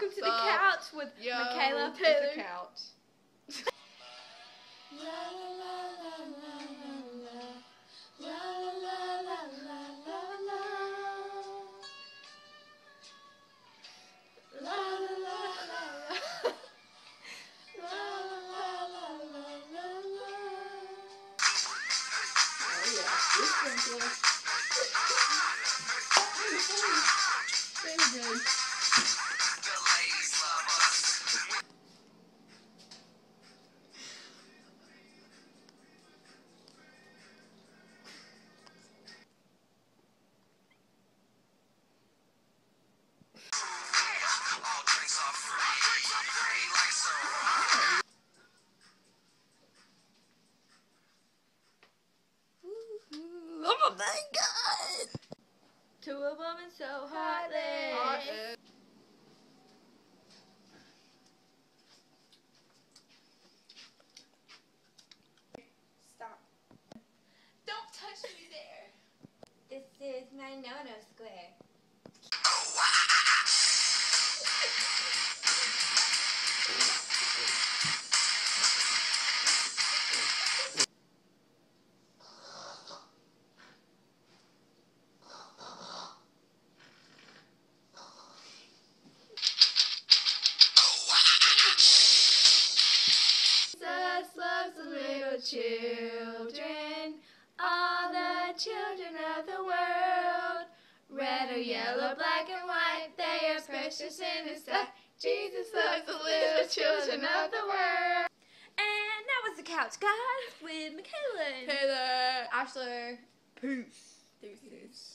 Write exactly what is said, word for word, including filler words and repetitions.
welcome to the couch with Yo, Michaela it's Taylor. the couch. La la la la la la la la la la la la la la la. Oh yeah, this sprinkler. Very good. Oh my God! To a woman so heartless. Heartless. Stop. Don't touch me there. This is my no-no square. Jesus loves the little children, all the children of the world. Red or yellow, black and white, they are precious in His sight. Jesus loves the little children of the world. And that was the couch, guys, with Michaela and Taylor. Ashley. Peace. Deuces.